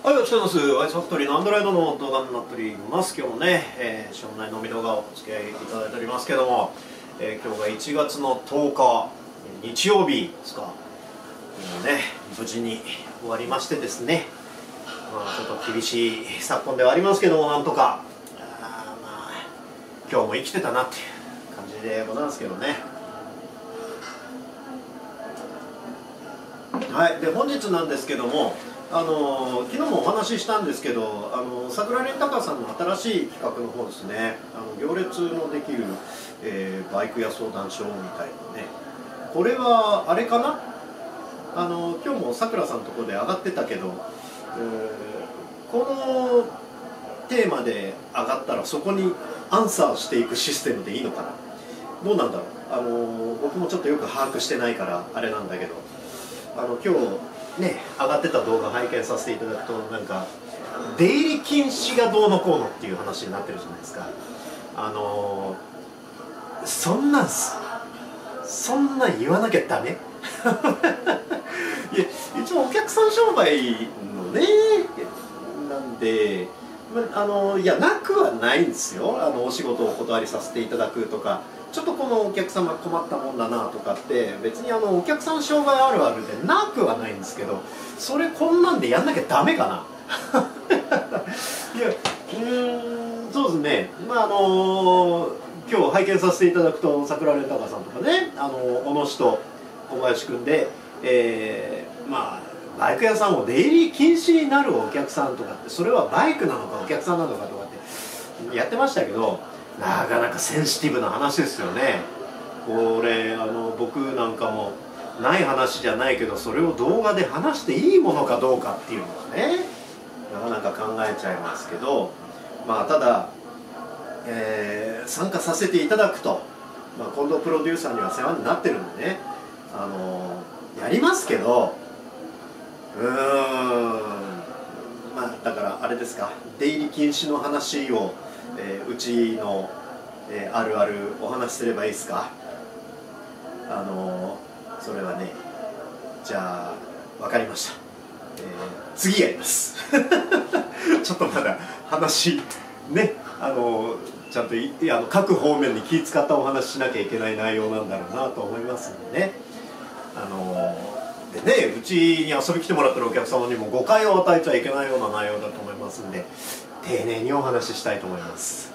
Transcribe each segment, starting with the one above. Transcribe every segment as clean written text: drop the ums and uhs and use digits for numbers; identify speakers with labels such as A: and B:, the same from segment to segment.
A: はい、お疲れ様です。アイスファクトリーのアンドロイドの動画になっております。今日もね、しょうもない飲み動画をお付き合いいただいておりますけども、今日が1月の10日、日曜日ですか。もうね、無事に終わりましてですね、ちょっと厳しい昨今ではありますけども、なんとか、今日も生きてたなっていう感じでございますけどね。はい、で本日なんですけども、昨日もお話ししたんですけど、桜レンタカーさんの新しい企画の方ですね、行列のできる、バイク屋相談所みたいなね、これはあれかな、今日もさくらさんのところで上がってたけど、このテーマで上がったらそこにアンサーしていくシステムでいいのかな、どうなんだろう、僕もちょっとよく把握してないからあれなんだけど、今日ね上がってた動画拝見させていただくと、なんか出入り禁止がどうのこうのっていう話になってるじゃないですか。そんなん言わなきゃダメいや、一応お客さん商売のねなんで、いやなくはないんですよ。お仕事をお断りさせていただくとか、ちょっとこのお客様困ったもんだなとかって別にお客さん商売あるあるでなくはないんですけど、それこんなんでやんなきゃダメかないや、そうですね、今日拝見させていただくと、桜レンタカーさんとかね、小野氏と小林君で、バイク屋さんを出入り禁止になるお客さんとかって、それはバイクなのかお客さんなのかとかってやってましたけど、なかなかセンシティブな話ですよね。これ僕なんかもない話じゃないけど、それを動画で話していいものかどうかっていうのはね、なかなか考えちゃいますけど、ただ、参加させていただくと、近藤プロデューサーには世話になってるんでね、やりますけど、だからあれですか、出入り禁止の話を、うちの、あるあるお話しすればいいですか。それはね、じゃあ分かりました、次やりますちょっとまだ話ね、ちゃんと各方面に気使ったお話しなきゃいけない内容なんだろうなと思いますんでね。でね、うちに遊びに来てもらってるお客様にも誤解を与えちゃいけないような内容だと思いますんで、丁寧にお話ししたいと思います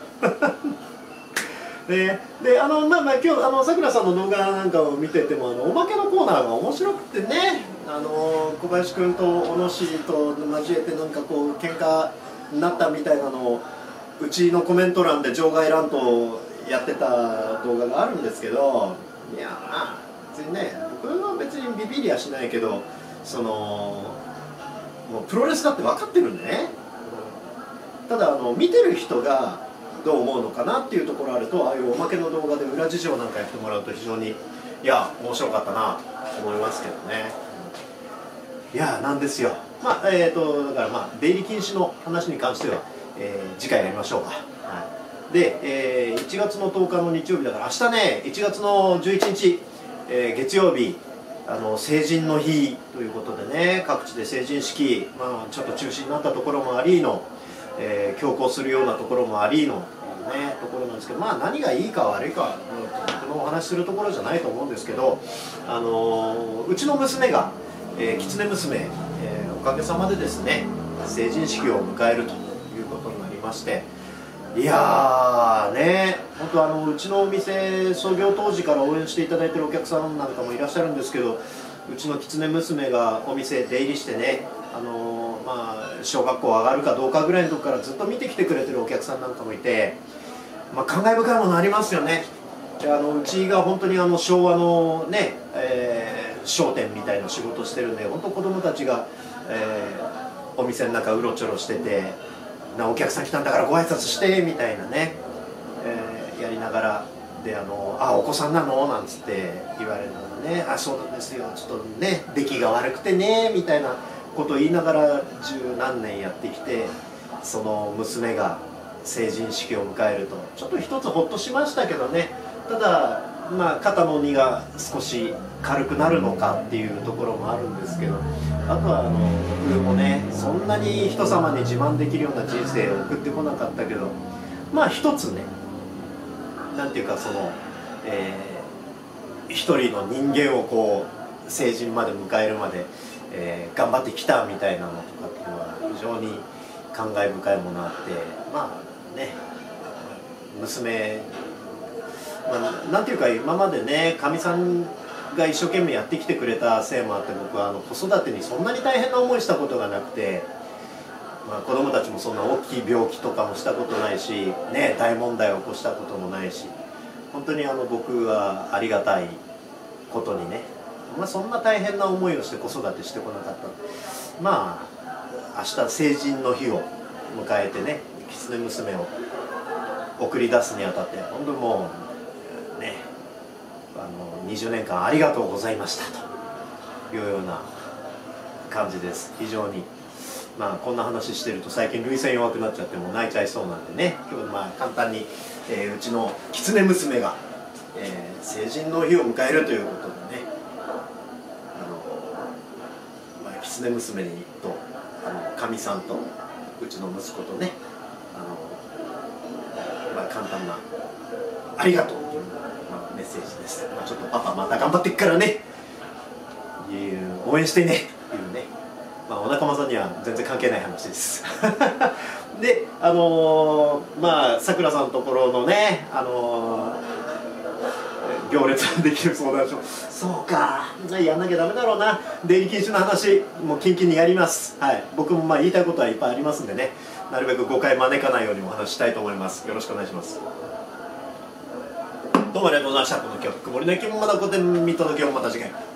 A: で今日さくらさんの動画なんかを見てても、おまけのコーナーが面白くてね、小林君と小野氏と交えてなんかこう喧嘩になったみたいなのをうちのコメント欄で場外乱闘やってた動画があるんですけど、いや別にね、僕は別にビビりはしないけど、もうプロレスだって分かってるんでね、ただ見てる人がどう思うのかなっていうところあると、ああいうおまけの動画で裏事情なんかやってもらうと非常に面白かったなと思いますけどね。なんですよ。だから出入り禁止の話に関しては、次回やりましょうか。で、1月の10日の日曜日だから、明日ね1月の11日、月曜日、成人の日ということでね、各地で成人式、ちょっと中止になったところもありの、強行するようなところもありのというねところなんですけど、何がいいか悪いかは僕のお話しするところじゃないと思うんですけど、うちの娘が、狐娘、おかげさまでですね成人式を迎えるということになりまして、いやーね、本当うちのお店創業当時から応援していただいているお客さんなんかもいらっしゃるんですけど、うちの狐娘がお店出入りしてね、小学校上がるかどうかぐらいのとこからずっと見てきてくれてるお客さんなんかもいて、感慨深いものありますよね。でうちが本当に昭和のね、商店みたいな仕事してるんで、本当子供たちが、お店の中うろちょろしてて、お客さん来たんだからご挨拶してみたいなね、やりながらでお子さんなのなんつって言われるのね、そうなんですよ、ちょっとね出来が悪くてねみたいなことを言いながら十何年やってきて、その娘が成人式を迎えるとちょっと一つほっとしましたけどね。ただまあ、肩の荷が少し軽くなるのかっていうところもあるんですけど、あとは僕もねそんなに人様に自慢できるような人生を送ってこなかったけど、まあ一つね、なんていうかその、一人の人間をこう成人まで迎えるまで、頑張ってきたみたいなのとかっていうのは非常に感慨深いものあって、まあね、娘、なんていうか今までねかみさんが一生懸命やってきてくれたせいもあって、僕は子育てにそんなに大変な思いしたことがなくて、まあ、子供たちもそんな大きい病気とかもしたことないし、ね、大問題を起こしたこともないし、本当に僕はありがたいことにね、まあ、そんな大変な思いをして子育てしてこなかった。まあ明日成人の日を迎えてね、狐娘を送り出すにあたって本当にもうね、20年間ありがとうございましたというような感じです。非常にまあこんな話してると最近涙腺弱くなっちゃってもう泣いちゃいそうなんでね、今日まあ簡単に、うちの狐娘が、成人の日を迎えるということでね、まあ、狐娘にとかみさんとうちの息子とね、まあ、簡単なありがとうという、まあ、メッセージです。まあ、ちょっとパパまた頑張っていくからね、応援してねっていうね、まあ、お仲間さんには全然関係ない話ですでまあさくらさんのところのね行列ができる相談所、そうかやんなきゃダメだろうな。出入り禁止の話もうキンキンにやります。はい、僕もまあ言いたいことはいっぱいありますんでね、なるべく誤解招かないようにお話したいと思います。よろしくお願いします。どうもありがとうございました。この今日曇りの雪もまだここで見届けをまた次回。